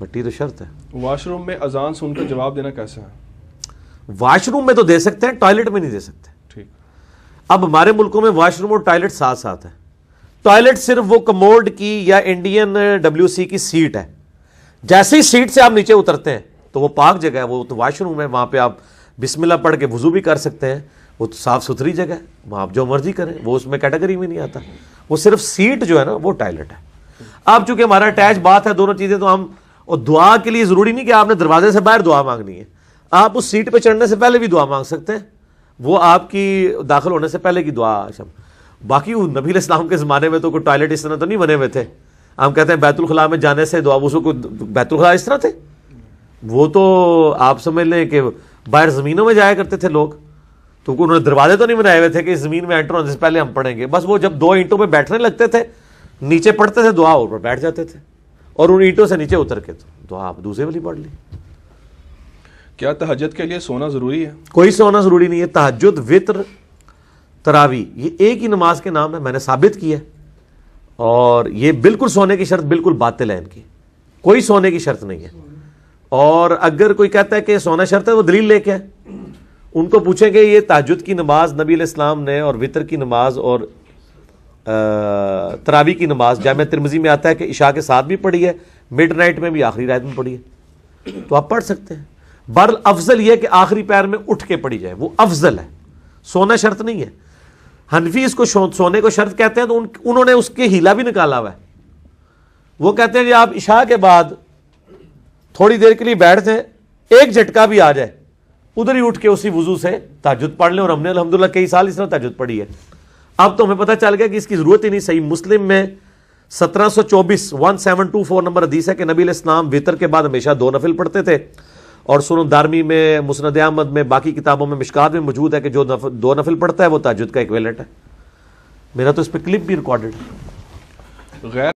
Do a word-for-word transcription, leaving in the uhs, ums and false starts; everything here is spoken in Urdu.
پٹی تو شرط ہے. واش روم میں اذان سن کر جواب دینا کیسا ہے؟ واش روم میں تو دے سکتے ہیں, ٹوائلٹ میں نہیں دے سکتے. ٹھیک. اب ہمارے ملکوں میں واش روم اور ٹوائلٹ ساتھ ساتھ ہے. ٹوائلٹ صرف وہ کموڈ کی یا انڈین ڈبلیو سی کی سیٹ ہے, جیسے ہی سیٹ سے آپ نیچے اترتے ہیں تو وہ پاک جگہ ہے, وہ تو واش روم ہے, وہاں پہ آپ بسم اللہ پڑھ کے وضو بھی کر سکتے ہیں, وہ تو صاف ستھری جگہ ہے, وہاں آپ جو مرضی کریں, وہ اس میں کیٹیگری میں نہیں آتا. وہ صرف سیٹ جو ہے نا وہ ٹوائلٹ ہے. اب چونکہ ہمارا اٹیچ بات ہے دونوں چیزیں, تو ہم, اور دعا کے لیے ضروری نہیں کہ آپ نے دروازے سے باہر دعا مانگنی ہے, آپ اس سیٹ پہ چڑھنے سے پہلے بھی دعا مانگ سکتے ہیں, وہ آپ کی داخل ہونے سے پہلے کی دعا. باقی وہ نبی علیہ السلام کے زمانے میں تو کوئی ٹوائلٹ اس طرح تو نہیں بنے ہوئے تھے. ہم کہتے ہیں بیت الخلاء میں جانے سے دعا, وضو کو بیت الخلاء اس طرح تھے, وہ تو آپ سمجھ لیں کہ باہر زمینوں میں جایا کرتے تھے لوگ, تو انہوں نے دروازے تو نہیں بنائے ہوئے تھے کہ زمین میں انٹر ہونے سے پہلے ہم پڑھیں گے. بس وہ جب دو اینٹوں پہ بیٹھنے لگتے تھے, نیچے پڑھتے تھے دعا, اوپر بیٹھ جاتے تھے, اور ان اینٹوں سے نیچے اتر کے تو دعا آپ دوسرے والی پڑھ لی. کیا تہجد کے لیے سونا ضروری ہے؟ کوئی سونا ضروری نہیں ہے. تہجد, وطر, تراوی یہ ایک ہی نماز کے نام ہے, میں نے ثابت کیا ہے, اور یہ بالکل سونے کی شرط بالکل باطل ہے ان کی, کوئی سونے کی شرط نہیں ہے. اور اگر کوئی کہتا ہے کہ سونا شرط ہے, وہ دلیل لے کے آئے. ان کو پوچھیں کہ یہ تہجد کی نماز نبی علیہ السلام نے, اور وطر کی نماز اور تراوی کی نماز جامع ترمذی میں آتا ہے کہ عشاء کے ساتھ بھی پڑھی ہے, مڈ نائٹ میں بھی, آخری رات میں پڑھی ہے, تو آپ پڑھ سکتے ہیں. بہرحال افضل یہ کہ آخری پیر میں اٹھ کے پڑھی جائے, وہ افضل ہے, سونا شرط نہیں ہے. حنفی اس کو سونے کو شرط کہتے ہیں, تو انہوں نے اس کے ہیلا بھی نکالا ہوا ہے. وہ کہتے ہیں کہ آپ عشاء کے بعد تھوڑی دیر کے لیے بیٹھ جائیں, ایک جھٹکا بھی آ جائے, ادھر ہی اٹھ کے اسی وضو سے تہجد پڑھ لیں, اور ہم نے الحمدللہ کئی سال اس طرح تہجد پڑھی ہے. اب تو ہمیں پتہ چل گیا کہ اس کی ضرورت ہی نہیں. صحیح مسلم میں سترہ سو چوبیس ون سیون ٹو فور نمبر حدیث ہے کہ نبی علیہ السلام وطر کے بعد ہمیشہ دو نفل پڑھتے تھے, اور سنن دارمی میں, مسند احمد میں, باقی کتابوں میں, مشکات میں موجود ہے کہ جو دو نفل پڑھتا ہے وہ تہجد کا ایکویلنٹ ہے. میرا تو اس پہ کلپ بھی ریکارڈڈ ہے. غیر